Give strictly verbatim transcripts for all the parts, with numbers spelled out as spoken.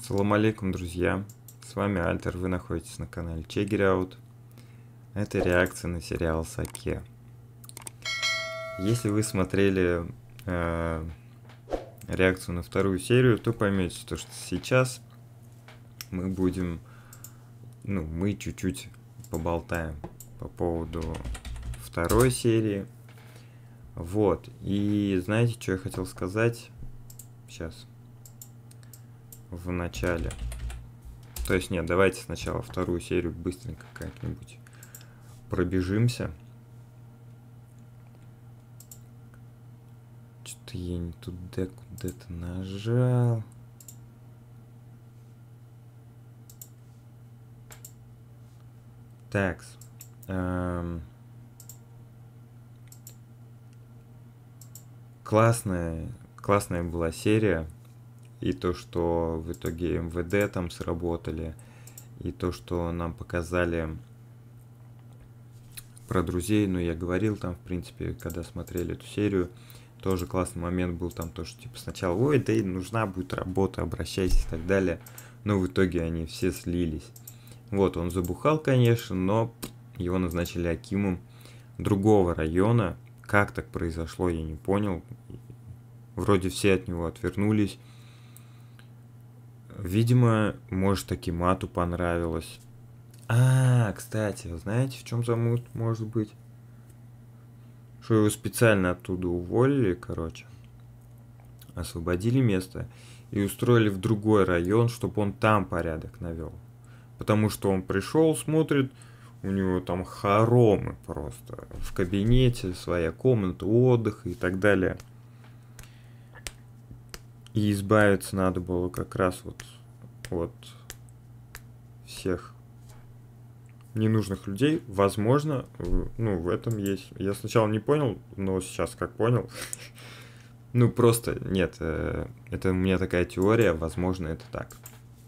Салам алейкум, друзья! С вами Альтер, вы находитесь на канале Check It Out. Это реакция на сериал Саке. Если вы смотрели э, реакцию на вторую серию, то поймете, что сейчас мы будем, ну, мы чуть-чуть поболтаем по поводу второй серии. Вот, и знаете, что я хотел сказать сейчас, в начале. То есть нет, давайте сначала вторую серию быстренько как-нибудь пробежимся. Что-то я не туда куда-то нажал. Так. Эм... Классная, классная была серия. И то, что в итоге эм вэ дэ там сработали, и то, что нам показали про друзей, ну, я говорил там, в принципе, когда смотрели эту серию, тоже классный момент был там, то, что, типа, сначала, ой, да и нужна будет работа, обращайся и так далее, но в итоге они все слились. Вот, он забухал, конечно, но его назначили акимом другого района. Как так произошло, я не понял. Вроде все от него отвернулись. Видимо, может, Акимату понравилось. А, кстати, знаете, в чем замут может быть? Что его специально оттуда уволили, короче. Освободили место и устроили в другой район, чтобы он там порядок навел. Потому что он пришел, смотрит, у него там хоромы просто. В кабинете своя комната отдыха и так далее. И избавиться надо было как раз вот от всех ненужных людей. Возможно, ну, в этом есть. Я сначала не понял, но сейчас как понял. Ну, просто нет, это у меня такая теория, возможно, это так.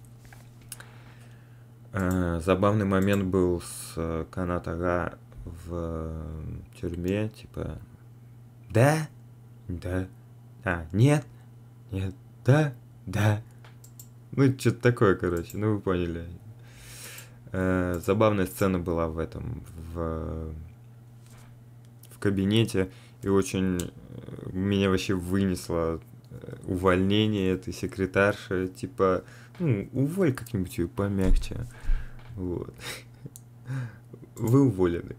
Забавный момент был с Канат Ага в тюрьме, типа, да, да, а, нет, нет, да, да. Ну, что-то такое, короче, ну вы поняли. Э, забавная сцена была в этом, в, в кабинете, и очень меня вообще вынесло увольнение этой секретарши, типа, ну, уволь как-нибудь ее помягче. Вот. Вы уволены.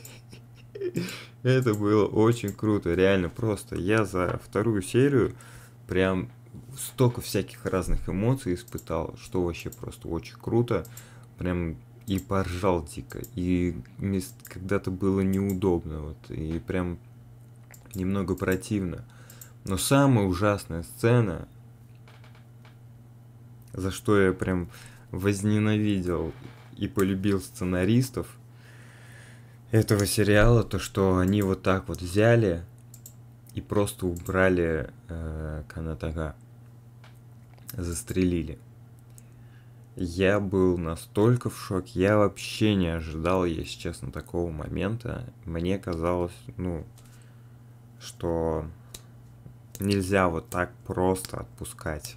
Это было очень круто, реально просто. Я за вторую серию прям столько всяких разных эмоций испытал, что вообще просто очень круто. Прям и поржал дико, и когда-то было неудобно, вот, и прям немного противно. Но самая ужасная сцена, за что я прям возненавидел и полюбил сценаристов этого сериала, то что они вот так вот взяли и просто убрали э, Канат Ага, застрелили. Я был настолько в шоке, я вообще не ожидал, если честно, такого момента. Мне казалось, ну, что нельзя вот так просто отпускать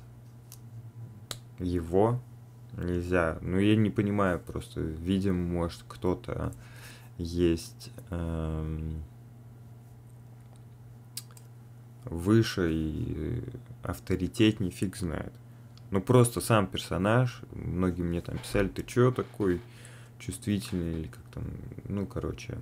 его. Нельзя. Ну, я не понимаю просто. Видимо, может, кто-то есть эм, выше и авторитетней, фиг знает. Ну, просто сам персонаж, многие мне там писали, ты чё такой чувствительный, или как там, ну, короче.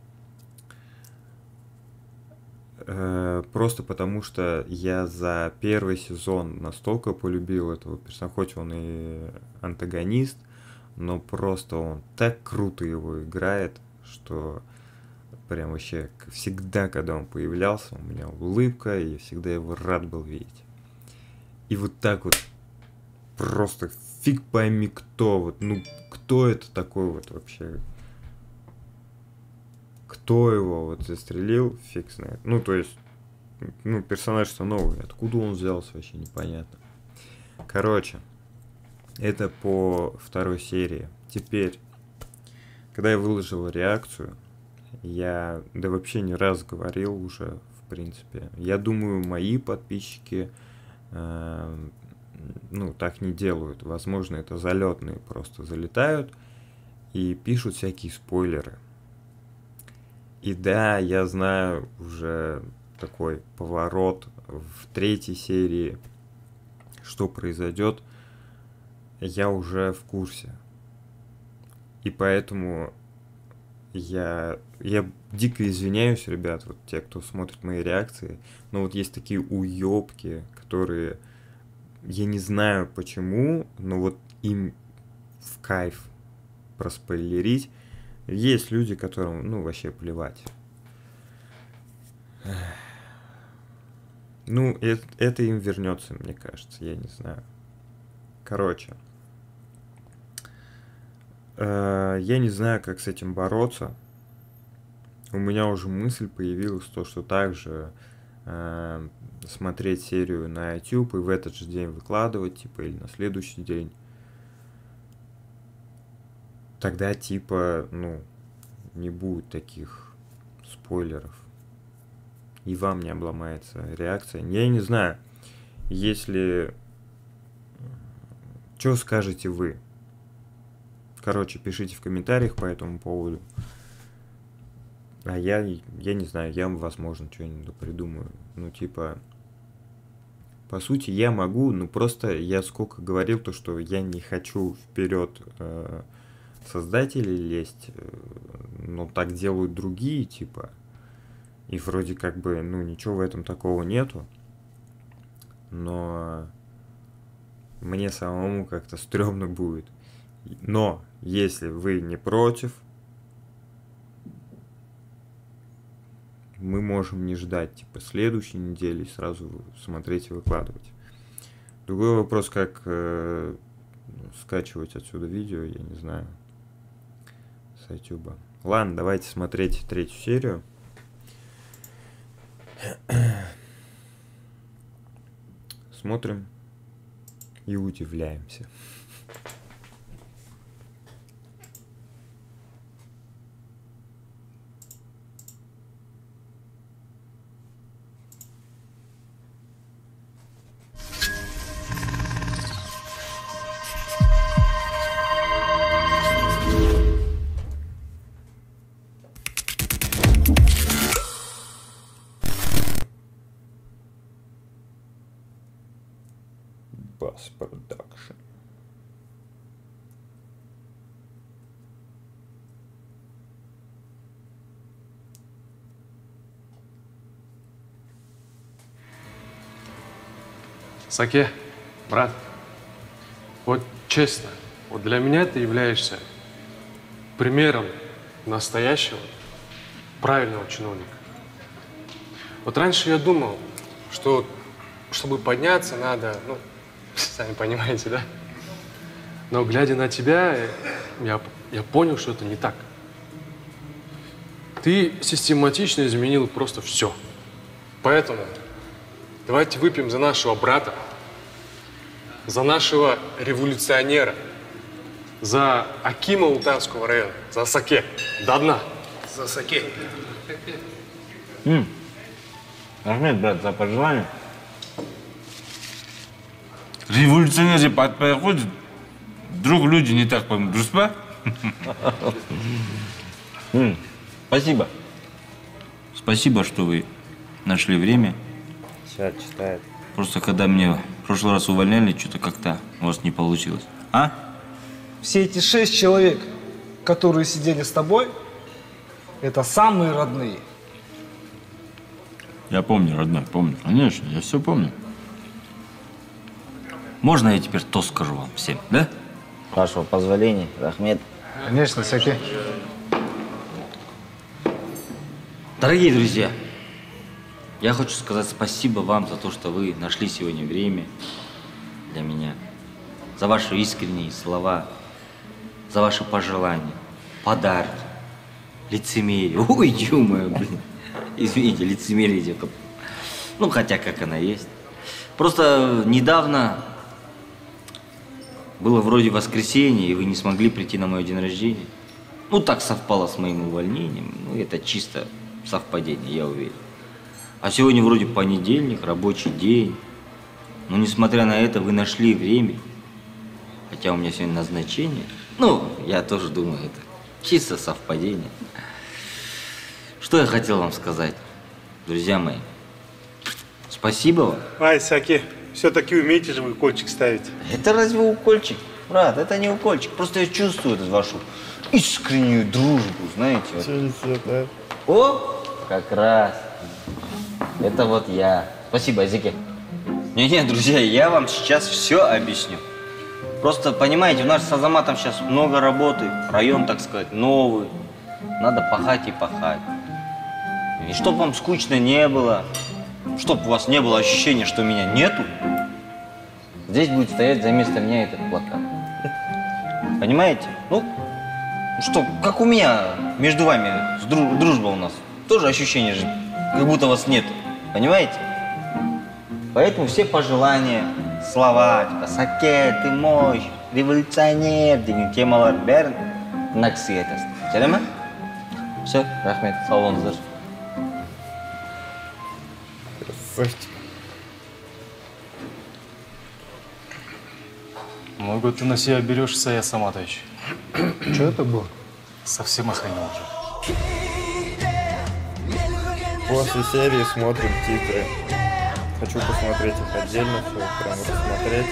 Э, просто потому что я за первый сезон настолько полюбил этого персонажа, хоть он и антагонист, но просто он так круто его играет, что прям вообще всегда, когда он появлялся, у меня улыбка, и я всегда его рад был видеть. И вот так вот просто фиг пойми кто, вот, ну, кто это такой вот вообще? Кто его вот застрелил, фиг знает. Ну, то есть, ну, персонаж-то новый, откуда он взялся, вообще непонятно. Короче, это по второй серии. Теперь, когда я выложил реакцию, я, да вообще не раз говорил уже, в принципе, я думаю, мои подписчики э, ну, так не делают. Возможно, это залетные просто залетают и пишут всякие спойлеры. И да, я знаю уже такой поворот в третьей серии, что произойдет, я уже в курсе. И поэтому я, я дико извиняюсь, ребят, вот те, кто смотрит мои реакции, но вот есть такие уёбки, которые, я не знаю почему, но вот им в кайф проспойлерить. Есть люди, которым, ну, вообще плевать. Ну, это, это им вернется, мне кажется, я не знаю. Короче. Э, я не знаю, как с этим бороться. У меня уже мысль появилась, то, что также э, смотреть серию на YouTube и в этот же день выкладывать, типа, или на следующий день. Тогда, типа, ну, не будет таких спойлеров. И вам не обломается реакция. Я не знаю, если... Что скажете вы? Короче, пишите в комментариях по этому поводу. А я, я не знаю, я, возможно, что-нибудь придумаю. Ну, типа... По сути, я могу, но просто я сколько говорил, то, что я не хочу вперед э, создателей лезть. Э, но так делают другие, типа... И вроде как бы, ну, ничего в этом такого нету. Но мне самому как-то стрёмно будет. Но если вы не против, мы можем не ждать, типа, следующей недели и сразу смотреть и выкладывать. Другой вопрос, как э, скачивать отсюда видео, я не знаю, с YouTube. Ладно, давайте смотреть третью серию. Смотрим и удивляемся. Bass Production. Саке, брат, вот честно, вот для меня ты являешься примером настоящего, правильного чиновника. Вот раньше я думал, что чтобы подняться надо, ну, сами понимаете, да? Но глядя на тебя, я, я понял, что это не так. Ты систематично изменил просто все. Поэтому давайте выпьем за нашего брата, за нашего революционера, за Акима Ултанского района, за Саке, до дна. За Саке. М. Рахмет, брат, за пожелание. Революционер же подходит, вдруг люди не так поймут, дружба? Спасибо. Спасибо, что вы нашли время. Сейчас читает. Просто когда мне в прошлый раз увольняли, что-то как-то у вас не получилось. А? Все эти шесть человек, которые сидели с тобой, это самые родные. Я помню, родной, помню. Конечно, я все помню. Можно я теперь тост скажу вам всем, да? С вашего позволения, Рахмет. Конечно, Саке. Дорогие друзья, я хочу сказать спасибо вам за то, что вы нашли сегодня время для меня, за ваши искренние слова, за ваши пожелания, подарки, лицемерие. Ой, ё-моё, блин. Извините, лицемерие идет. Ну, хотя как она есть. Просто недавно было вроде воскресенье, и вы не смогли прийти на мой день рождения. Ну, так совпало с моим увольнением. Ну, это чисто совпадение, я уверен. А сегодня вроде понедельник, рабочий день. Но несмотря на это, вы нашли время. Хотя у меня сегодня назначение. Ну, я тоже думаю, это чисто совпадение. Что я хотел вам сказать, друзья мои? Спасибо вам. Ай, Саки, все-таки умеете же вы укольчик ставить. Это разве укольчик? Брат, это не укольчик. Просто я чувствую эту вашу искреннюю дружбу, знаете. Вот. Что несет, а? О, как раз. Это вот я. Спасибо, Азике. Не-не, друзья, я вам сейчас все объясню. Просто, понимаете, у нас с Азаматом сейчас много работы. Район, так сказать, новый. Надо пахать и пахать. И чтоб вам скучно не было, чтоб у вас не было ощущения, что меня нету, здесь будет стоять за место меня этот плакат. Понимаете? Ну, что, как у меня между вами друж дружба у нас. Тоже ощущение же, как будто вас нет. Понимаете? Поэтому все пожелания, слова, типа «Саке, ты мощь, революционер», деген темалар бәрін мына кісіге айтасың. Жарай ма? Все, рахмет, сау болыңыздар. Красавчик. Много ты на себя берешь, Сая Саматович. Что это было? Совсем охренел уже. После серии смотрим титры. Хочу посмотреть их отдельно, все прям рассмотреть.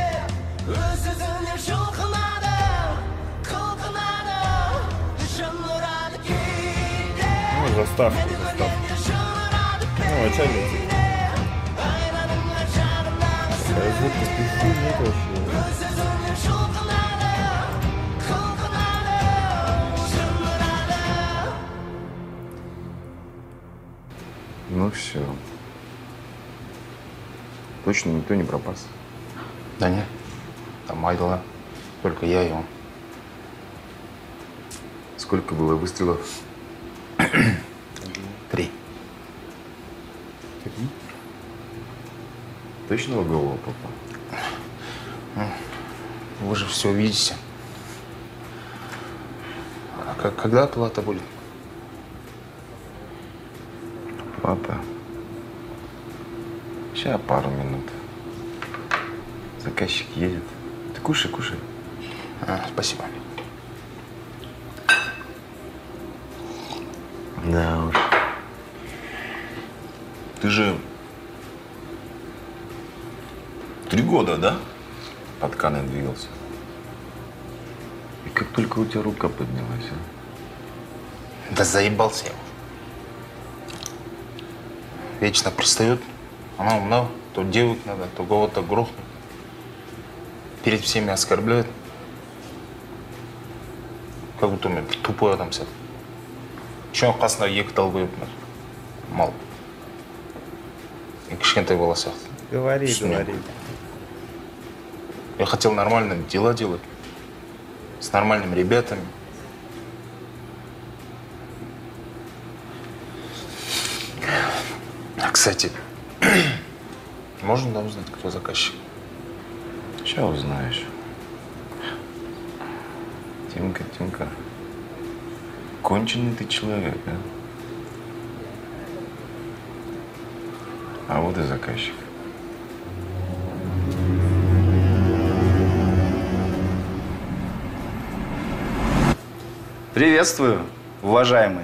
Ну, заставку, заставку. Ну, начальный титр. Такая звук нет вообще. Ну все. Точно никто не пропас? Да нет, там Айдала, только я и он. Сколько было выстрелов? Три. Три? Точно в голову попал? Вы же все видите. А как, когда оплата будет? Ладно. Сейчас пару минут. Заказчик едет. Ты кушай, кушай. А, спасибо. Да уж. Ты же три года, да? Под Каной двигался. И как только у тебя рука поднялась, а? Да заебался я. Вечно пристает. Она умна, то девок надо, то кого-то грохнуть. Перед всеми оскорбляет. Как будто мен тупой адам сияқты. Еще қасына екі тал қойып мал. И кішкентай бала сияқты. Говори, Түсінемін. говори. Я хотел нормально дела делать. С нормальными ребятами. А, кстати, можно да, узнать, кто заказчик? Сейчас узнаешь. Тимка, Тимка. Конченый ты человек, а? А вот и заказчик. Приветствую, уважаемые.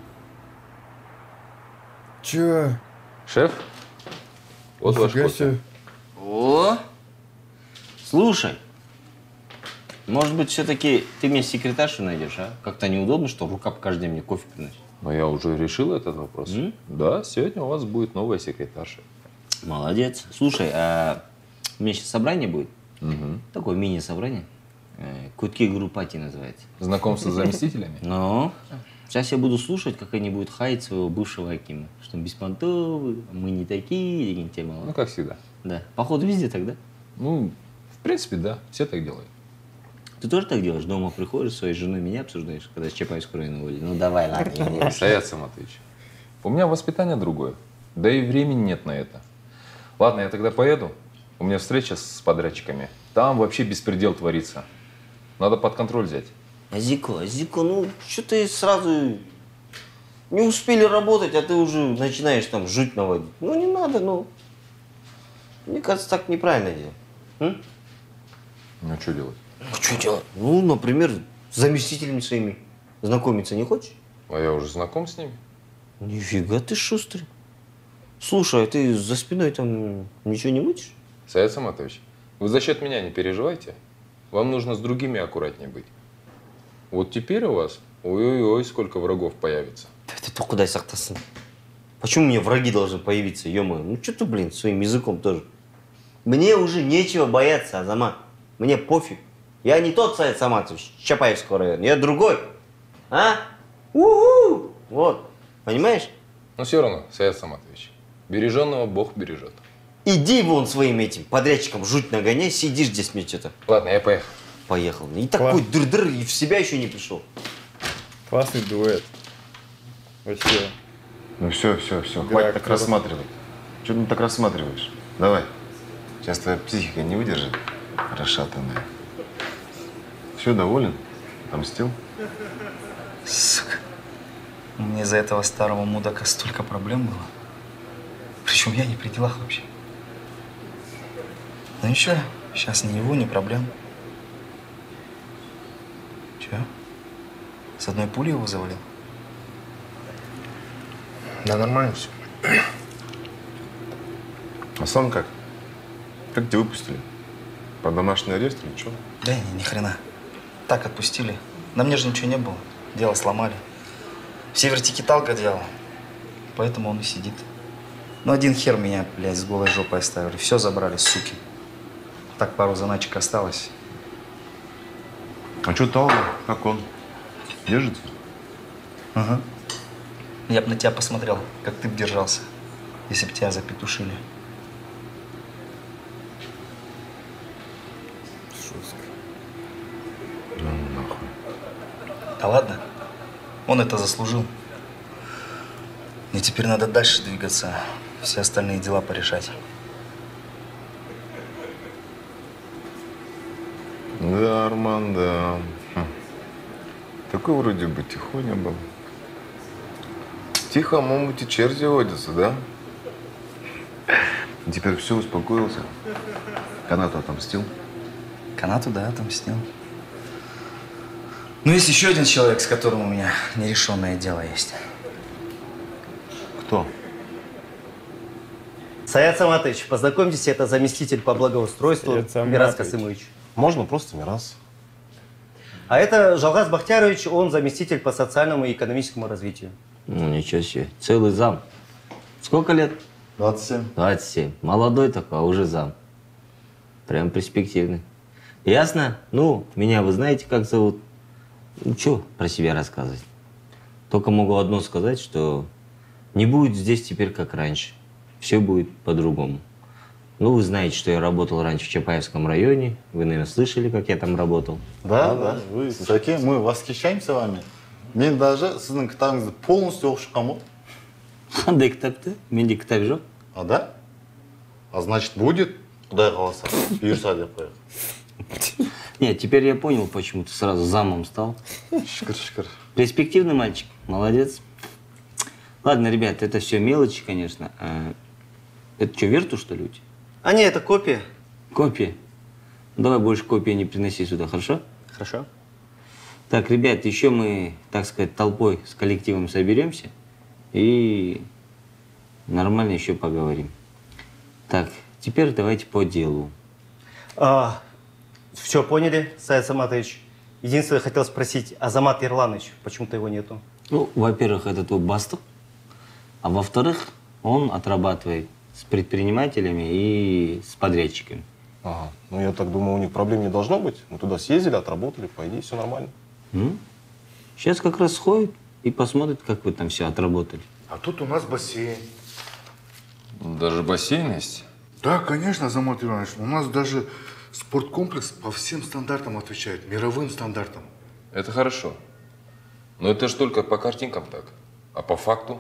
Чё? Шеф, вот ваш Нифига кофе. себе. О, слушай, может быть, все-таки ты мне секретаршу найдешь, а? Как-то неудобно, что рука каждый день мне кофе приносит. Но я уже решил этот вопрос. М? Да, сегодня у вас будет новая секретарша. Молодец. Слушай, а у меня сейчас собрание будет? Угу. Такое мини-собрание. Э, Кутки группати называется. Знакомство с заместителями? Ну, сейчас я буду слушать, как они будут хаять своего бывшего Акима. Что он беспонтовый, мы не такие, такие темы. Ну, как всегда. Да. Походу, везде тогда. Ну, в принципе, да. Все так делают. Ты тоже так делаешь? Дома приходишь, своей женой меня обсуждаешь, когда с Чапаевского района уволили? Ну, давай, ладно. я не- Саят Саматович, у меня воспитание другое. Да и времени нет на это. Ладно, я тогда поеду. У меня встреча с подрядчиками. Там вообще беспредел творится. Надо под контроль взять. Азико, Азико, ну, что ты сразу не успели работать, а ты уже начинаешь там жуть наводить. Ну, не надо, ну. Мне кажется, так неправильно делать. М? Ну, что делать? Ну, что делать? Ну, например, с заместителями своими знакомиться не хочешь? А я уже знаком с ними. Нифига ты шустрый. Слушай, а ты за спиной там ничего не мутишь? Саид Саматович, вы за счет меня не переживайте. Вам нужно с другими аккуратнее быть. Вот теперь у вас, ой-ой-ой, сколько врагов появится. Да ты только дай сақтасын. Почему мне враги должны появиться, ё-моё? Ну что ты, блин, своим языком тоже. Мне уже нечего бояться, Азамат. Мне пофиг. Я не тот Саид Саматович Чапаевского района, я другой. А? У-ху! Вот, понимаешь? Но все равно, Саид Саматович, береженного Бог бережет. Иди вон своим этим подрядчикам жуть нагоняй, сидишь здесь мне что-то. Ладно, я поехал. Поехал. И такой дыр-дыр, и в себя еще не пришел. Классный дуэт. Вообще. Ну все, все, все, хватит так рассматривать. Что ты так рассматриваешь? Давай. Сейчас твоя психика не выдержит, расшатанная. Все, доволен? Отомстил? Сука. У меня из-за этого старого мудака столько проблем было. Причем я не при делах вообще. Ну ничего, сейчас ни его, ни проблем. Че? С одной пулей его завалил? Да нормально все. А сам как? Как тебя выпустили? Под домашний арест или что? Да не, ни хрена. Так отпустили. На мне же ничего не было. Дело сломали. Все вертикиталка делал. Поэтому он и сидит. Ну один хер меня, блядь, с голой жопой оставили. Все забрали, суки. Так пару заначек осталось. А что Талга? Как он? Держится? Ага. Я бы на тебя посмотрел, как ты бы держался, если бы тебя запетушили. Жестко. Ну нахуй. Да ладно, он это заслужил. Мне теперь надо дальше двигаться, все остальные дела порешать. Да, Арман, да. Хм. Такой вроде бы тихоня был. Тихо, мамути, черти водятся, да? И теперь все, успокоился. Канату отомстил. Канату, да, отомстил. Ну, есть еще один человек, с которым у меня нерешенное дело есть. Кто? Саид Саматович, познакомьтесь, это заместитель по благоустройству Мирас Касымович. Можно просто Мирас. А это Жалгаз Бахтярович, он заместитель по социальному и экономическому развитию. Ну, ничего себе. Целый зам. Сколько лет? двадцать семь. двадцать семь. Молодой такой, а уже зам. Прям перспективный. Ясно? Ну, меня вы знаете, как зовут. Ну, что про себя рассказывать? Только могу одно сказать, что не будет здесь теперь как раньше. Все будет по-другому. Ну, вы знаете, что я работал раньше в Чапаевском районе. Вы, наверное, слышали, как я там работал. Да, да. Вы, Саке, мы восхищаемся вами. Мен даже сіздің кітабыңызды полностью оқып шыққам. Қандай кітапты? Менде кітап жоқ. А да? А значит, будет, Құдай қаласа, бұйырса деп қояйық. Нет, теперь я понял, почему ты сразу замом стал. Шүкір, шүкір. Перспективный мальчик, молодец. Ладно, ребят, это все мелочи, конечно. А это что, Верту, что ли, у тебя? А не, это копия. Копия? Ну, давай больше копии не приноси сюда, хорошо? Хорошо. Так, ребят, еще мы, так сказать, толпой с коллективом соберемся и нормально еще поговорим. Так, теперь давайте по делу. А, все поняли, Саид Саматович. Единственное, хотел спросить, Азамат Ирланович, почему-то его нету? Ну, во-первых, это твой бастук, а во-вторых, он отрабатывает с предпринимателями и с подрядчиками. Ага. Ну, я так думаю, у них проблем не должно быть. Мы туда съездили, отработали, по идее, все нормально. Ну, сейчас как раз сходит и посмотрит, как вы там все отработали. А тут у нас бассейн. Даже бассейн есть? Да, конечно, Азамат Иванович. У нас даже спорткомплекс по всем стандартам отвечает, мировым стандартам. Это хорошо. Но это же только по картинкам так. А по факту?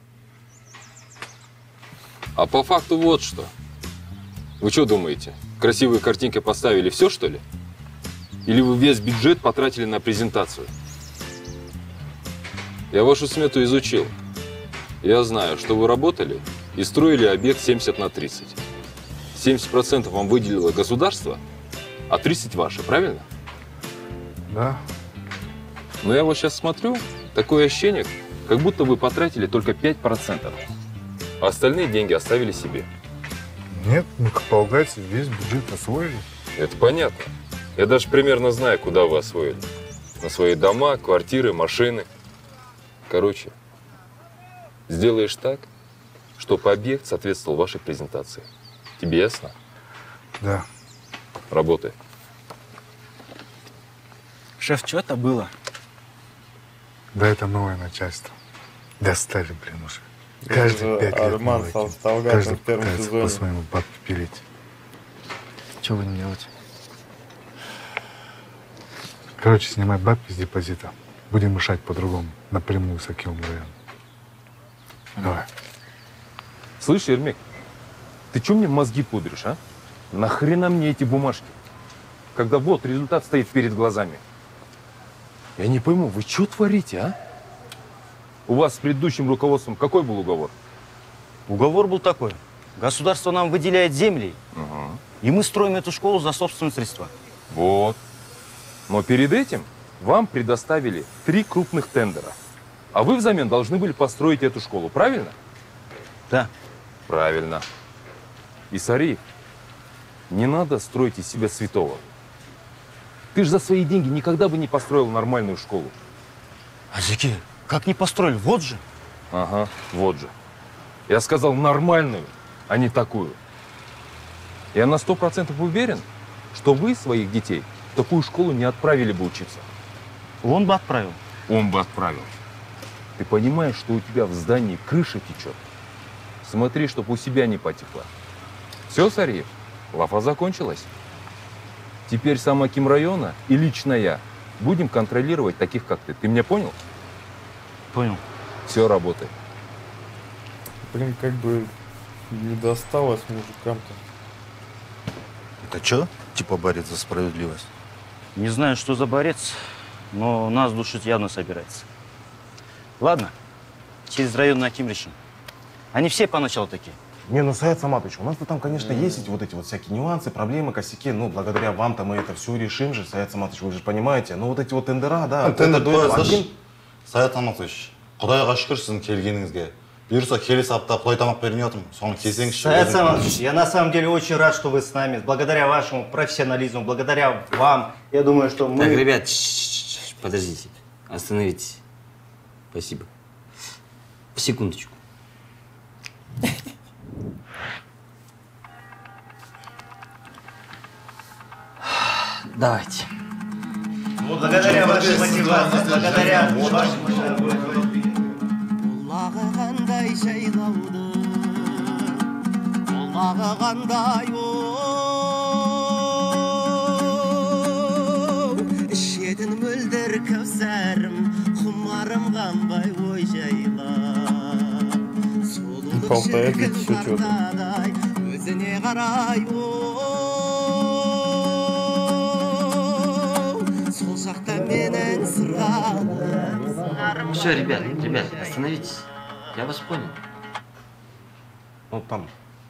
А по факту вот что. Вы что думаете? Красивые картинки поставили, все, что ли? Или вы весь бюджет потратили на презентацию? Я вашу смету изучил. Я знаю, что вы работали и строили объект семьдесят на тридцать. семьдесят процентов вам выделило государство, а тридцать ваши, правильно? Да. Но я вот сейчас смотрю, такое ощущение, как будто вы потратили только пять процентов, а остальные деньги оставили себе. Нет, мы, как полагается, весь бюджет освоили. Это понятно. Я даже примерно знаю, куда вы освоили. На свои дома, квартиры, машины. Короче, сделаешь так, чтобы объект соответствовал вашей презентации. Тебе ясно? Да. Работай. Шеф, что это было? Да, это новое начальство. Достали, блин, уже. Каждые пять лет Арман новый стал тип. Сталгатом Каждый в первом пытается сезоне. по своему бабке пилить. Что будем делать? Короче, снимай бабки с депозита. Будем решать по-другому. Напрямую с Акимом районом. Давай. Слышь, Ермек, ты что мне мозги пудришь, а? Нахрена мне эти бумажки? Когда вот результат стоит перед глазами. Я не пойму, вы что творите, а? У вас с предыдущим руководством какой был уговор? Уговор был такой. Государство нам выделяет земли, Ага. и мы строим эту школу за собственные средства. Вот. Но перед этим вам предоставили три крупных тендера. А вы взамен должны были построить эту школу, правильно? Да. Правильно. И Сариев, не надо строить из себя святого. Ты же за свои деньги никогда бы не построил нормальную школу. Азики, как не построили? Вот же. Ага, вот же. Я сказал нормальную, а не такую. Я на сто процентов уверен, что вы своих детей в такую школу не отправили бы учиться. Он бы отправил. Он бы отправил. Ты понимаешь, что у тебя в здании крыша течет? Смотри, чтобы у себя не потекла. Все, Сариев, лафа закончилась. Теперь сам аким района и лично я будем контролировать таких, как ты. Ты меня понял? Понял. Все, работай. Блин, как бы не досталось мужикам-то. Это что? Типа борец за справедливость? Не знаю, что за борец, но нас душить явно собирается. Ладно, через районный аким решим. Они все поначалу такие. Не, ну, Саид Саматович, у нас-то там, конечно, есть эти вот эти вот всякие нюансы, проблемы, косяки. Ну, благодаря вам-то мы это все решим же, Саид Саматович, вы же понимаете. Ну, вот эти вот тендера, да. Тендер это қойсайшы. Саят Аматович, Құдайға шүкір сіздің келгеніңізге. Бұйырса келесі апта құдай тамақ бермей отырмын. Соны келсеңізші. Саид Саматович, я на самом деле очень рад, что вы с нами. Благодаря вашему профессионализму, благодаря вам, я думаю, что мы... Так, ребят, ш-ш-ш, подождите, остановитесь. Спасибо. Секундочку. Давайте. Благодаря вашей мотивации, благодаря вашей мотивации. Қандай жайлауды, қолағы қандай оу, ішетін мөлдір кәусәрім, құмарым қанбай ой жайла. Сұлулық шіркін қартадай, өзіне қарай оу, сол жақта менің сырғалым. Все, ребят, ребят, остановитесь. Я вас понял. Ну, там.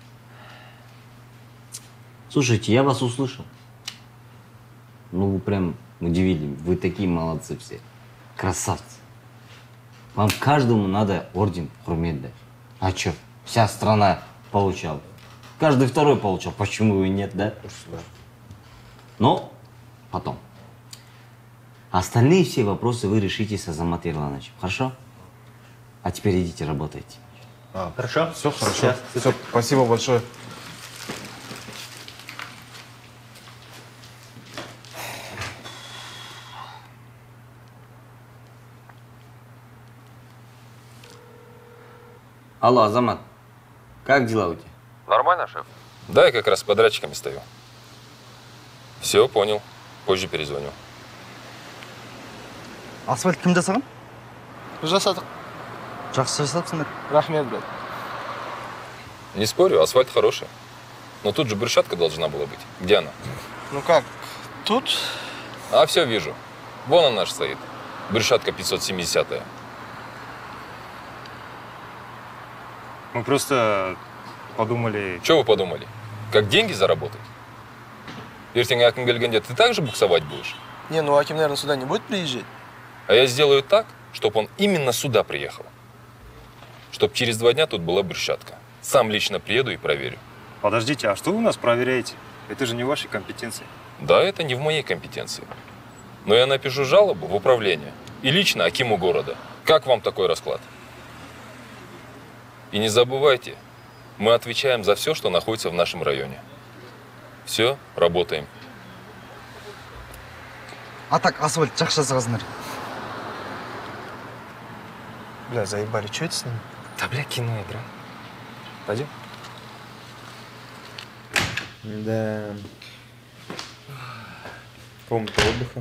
Слушайте, я вас услышал. Ну, вы прям удивили. Вы такие молодцы все. Красавцы. Вам каждому надо орден Хурмет дать. А чё? Вся страна получала. Каждый второй получал. Почему и нет, да? Но потом. Остальные все вопросы вы решите с Азаматом Ерлановичем. Хорошо? А теперь идите работайте. А, Хорошо? Все хорошо. Сейчас. Все, спасибо большое. Алло, Азамат. Как дела у тебя? Нормально, шеф? Да, я как раз с подрядчиками стою. Все, понял. Позже перезвоню. Асфальт кім жасаған? Жасадық. Жақсы жасапсыңдар. Рахмет, брат. Не спорю, асфальт хороший. Но тут же брусчатка должна была быть. Где она? Ну как, тут? А, все вижу. Вон она наш стоит. Брусчатка пятьсот семидесятая. Мы просто подумали... Что вы подумали? Как деньги заработать? Ертең Аким келгенде ты также буксовать будешь? Не, ну Аким, наверное, сюда не будет приезжать. А я сделаю так, чтобы он именно сюда приехал. Чтоб через два дня тут была брусчатка. Сам лично приеду и проверю. Подождите, а что вы у нас проверяете? Это же не в вашей компетенции. Да, это не в моей компетенции. Но я напишу жалобу в управление. И лично Акиму города. Как вам такой расклад? И не забывайте, мы отвечаем за все, что находится в нашем районе. Все, работаем. А так, асфальт, жақсы жазғызыңдар. Бля, заебали, что это с ним? Да, бля, кино игра. Пойдем? Да. Комната отдыха.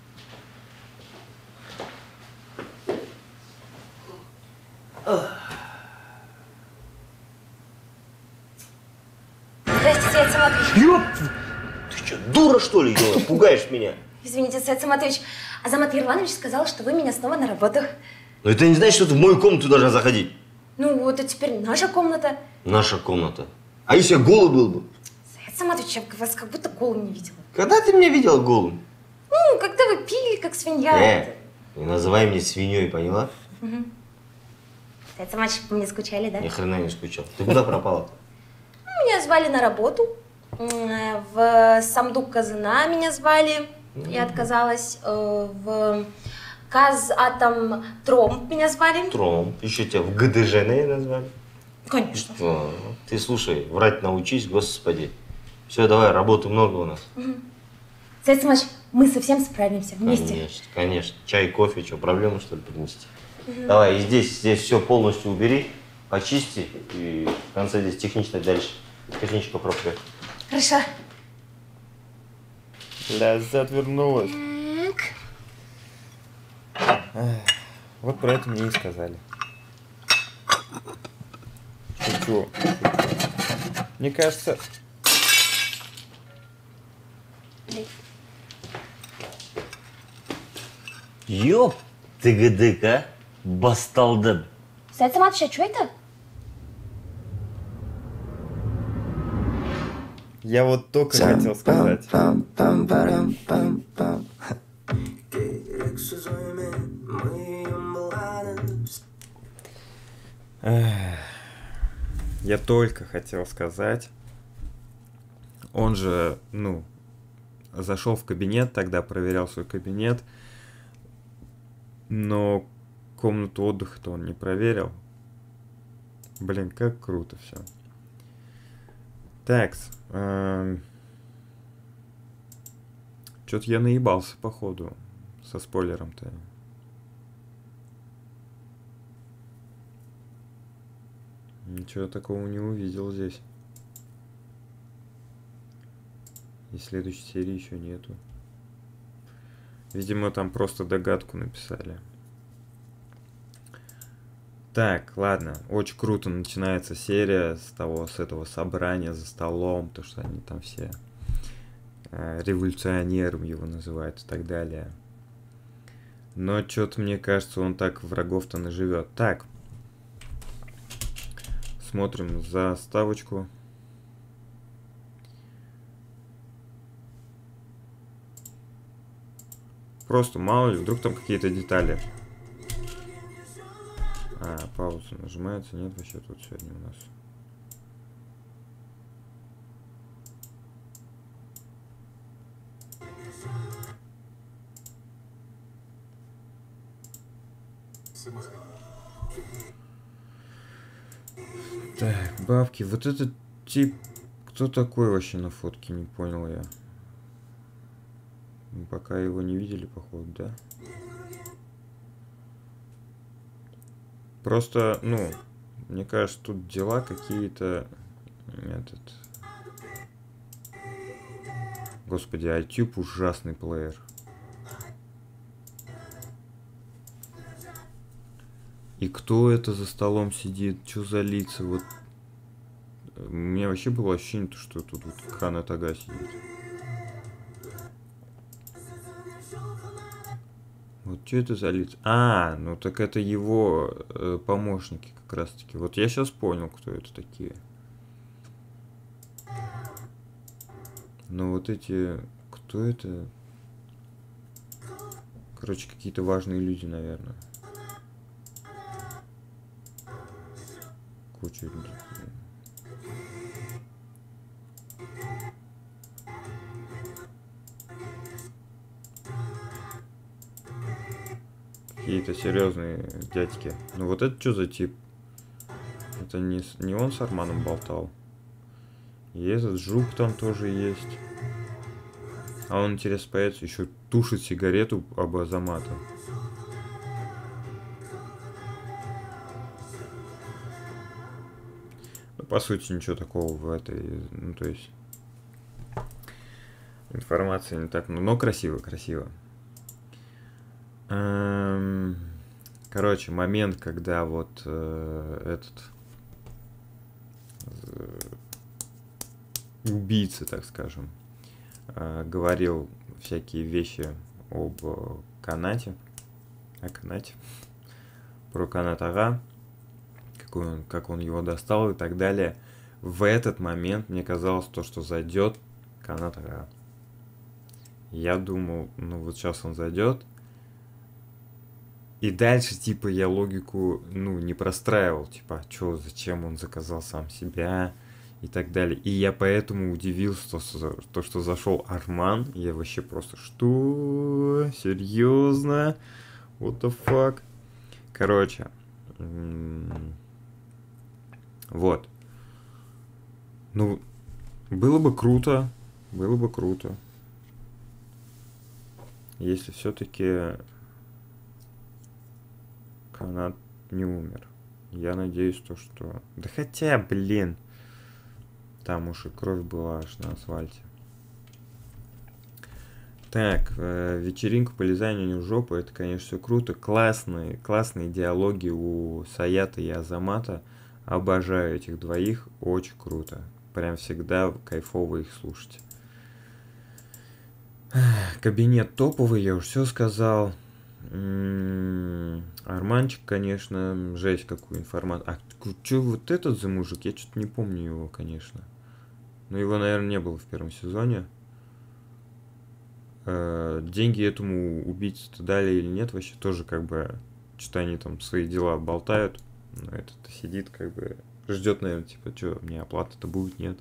Здрасте, Саид Саматович. Ёп! Ты что, дура, что ли, Ёла? Пугаешь меня? Извините, Саид Саматович. Азамат Ерванович сказал, что вы меня снова на работу. Но это не значит, что ты в мою комнату должна заходить. Ну, это теперь наша комната. Наша комната. А если я голый был бы? Саид Саматович, я вас как будто голым не видела. Когда ты меня видел голым? Ну, когда вы пили, как свинья. Э, не называй меня свиньей, поняла? Угу. Саид Саматович, вы мне скучали, да? Ни хрена не скучал. Ты куда пропала-то? Ну, меня звали на работу. В Самдук Казана меня звали. Я отказалась. В Казатом Тромб меня звали. Тромб. Еще тебя в ГДЖ назвали. Конечно. О, ты слушай, врать научись, господи. Все, давай, работы много у нас. Угу. Саид Саматович, мы совсем справимся вместе. Конечно, конечно. Чай, кофе, что, проблему что ли принести? Угу. Давай, и здесь, здесь все полностью убери, почисти, и в конце здесь технично дальше. Техничку попробуй. Хорошо. Ляззат вернулась. Эх, вот про это мне и сказали. Шучу. Мне кажется... Ёп, ты гдык, а? Басталдым. Саид Саматович, а что это? Я вот только хотел сказать. Эх, я только хотел сказать. Он же, ну, зашел в кабинет, тогда проверял свой кабинет, но комнату отдыха-то он не проверил. Блин, как круто все. Так, эм... что-то я наебался, походу, со спойлером-то. Ничего такого не увидел здесь. И следующей серии еще нету. Видимо, там просто догадку написали. Так, ладно. Очень круто начинается серия с того, с этого собрания за столом, то, что они там все э, революционером его называют и так далее. Но что-то, мне кажется, он так врагов-то наживет. Так. Смотрим заставочку. Просто мало ли, вдруг там какие-то детали. А, пауза нажимается. Нет, вообще тут сегодня у нас. Так, бабки. Вот этот тип... Кто такой вообще на фотке? Не понял я. Мы пока его не видели, походу, да? Просто, ну, мне кажется, тут дела какие-то... Этот... Господи, iTube ужасный плеер. И кто это за столом сидит? Что за лица? Вот. У меня вообще было ощущение, что тут вот Хана Тага сидит. Вот что это за лица? А, ну так это его э, помощники как раз таки. Вот я сейчас понял, кто это такие. Но вот эти... Кто это? Короче, какие-то важные люди, наверное. Куча... Какие-то серьезные дядьки. Ну вот это что за тип? Это не, с- не он с Арманом болтал. И этот жук там тоже есть. А он, интересно, появится, еще тушит сигарету об Азамата. Ну, по сути, ничего такого в этой... Ну, то есть... Информации не так... Ну, но красиво, красиво. Эм, Короче, момент, когда вот э, этот... э, убийца, так скажем, э, говорил всякие вещи об э, канате, о канате, про канат Ага, какой он, как он его достал и так далее. В этот момент мне казалось то, что зайдет канат Ага. Я думал, ну вот сейчас он зайдет. И дальше, типа, я логику, ну, не простраивал, типа, а чё, зачем он заказал сам себя и так далее. И я поэтому удивился, что, то, что зашел Арман. И я вообще просто, что? Серьезно? What the fuck? Короче. м, Вот. Ну, было бы круто. Было бы круто. Если все-таки канат не умер. Я надеюсь, то, что... Да хотя, блин. Там уж и кровь была аж на асфальте. Так, э, вечеринка по лизанию в жопу, это, конечно, все круто. Классные, классные диалоги у Саята и Азамата. Обожаю этих двоих, очень круто. Прям всегда кайфово их слушать. Кабинет топовый, я уже все сказал. М, Арманчик, конечно, жесть какую информацию. А что вот этот за мужик? Я что-то не помню его, конечно. Но его, наверное, не было в первом сезоне. Э, Деньги этому убийце-то дали или нет, вообще тоже как бы что-то они там свои дела болтают. Но этот сидит как бы ждет, наверное, типа, что, мне оплата-то будет, нет.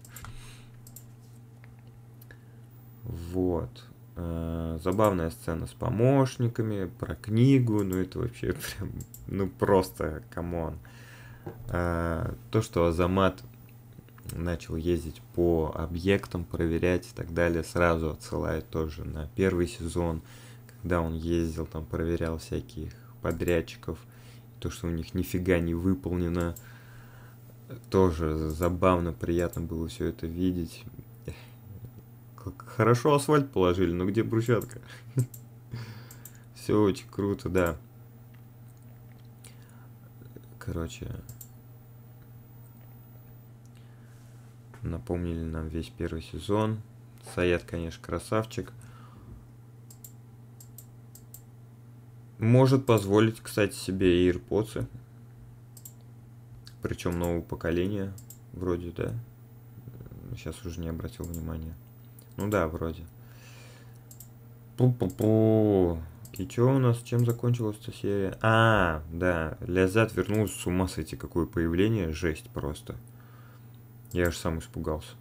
Вот. Э, Забавная сцена с помощниками, про книгу, ну это вообще прям, ну просто, камон. Э, То, что Азамат начал ездить по объектам, проверять и так далее, сразу отсылает тоже на первый сезон, когда он ездил, там проверял всяких подрядчиков, то, что у них нифига не выполнено, тоже забавно, приятно было все это видеть. Как хорошо асфальт положили, но где брусчатка? Все очень круто, да. Короче, напомнили нам весь первый сезон. Саят, конечно, красавчик. Может позволить, кстати, себе AirPods. Причем нового поколения. Вроде, да. Сейчас уже не обратил внимания. Ну да, вроде. Пу-пу-пу. И что у нас, чем закончилась эта серия? А, да, Лязат вернулся, с ума сойти, какое появление, жесть просто. Я аж сам испугался.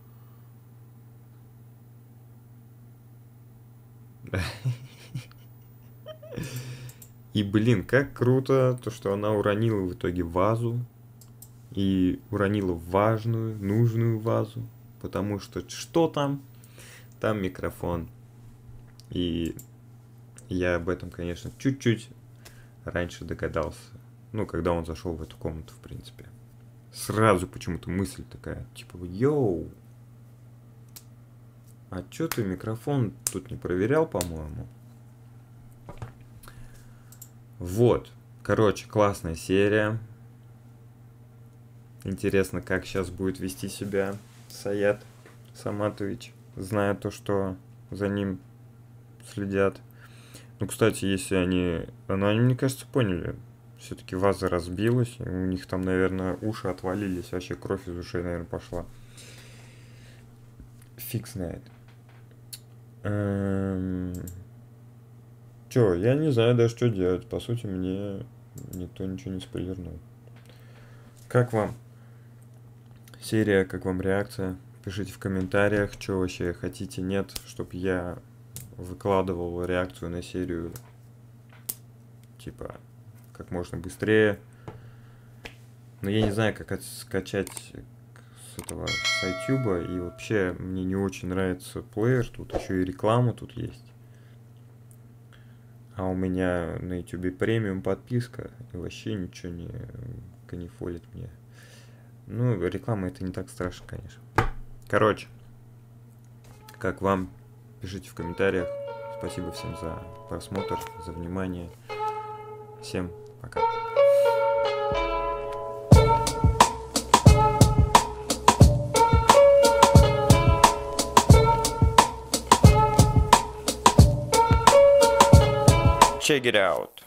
И, блин, как круто, то, что она уронила в итоге вазу. И уронила важную, нужную вазу. Потому что что там? Там микрофон. И я об этом, конечно, чуть-чуть раньше догадался. Ну, когда он зашел в эту комнату, в принципе. Сразу почему-то мысль такая, типа, йоу, а чё ты микрофон тут не проверял, по-моему? Вот, короче, классная серия. Интересно, как сейчас будет вести себя Саят Саматович, зная то, что за ним следят. Ну, кстати, если они... Ну, они, мне кажется, поняли. Все-таки ваза разбилась, и у них там, наверное, уши отвалились, вообще кровь из ушей, наверное, пошла. Фиг знает. Эм... Чё, я не знаю даже, что делать. По сути, мне никто ничего не спойлернул. Как вам серия, как вам реакция? Пишите в комментариях, что вообще хотите, нет, чтобы я выкладывал реакцию на серию, типа, как можно быстрее. Но я не знаю, как скачать с этого, с айтюба, и вообще мне не очень нравится плеер, тут еще и реклама тут есть. А у меня на ютубе премиум подписка, и вообще ничего не канифолит мне. Ну, реклама это не так страшно, конечно. Короче, как вам? Пишите в комментариях. Спасибо всем за просмотр, за внимание. Всем пока. Check it out.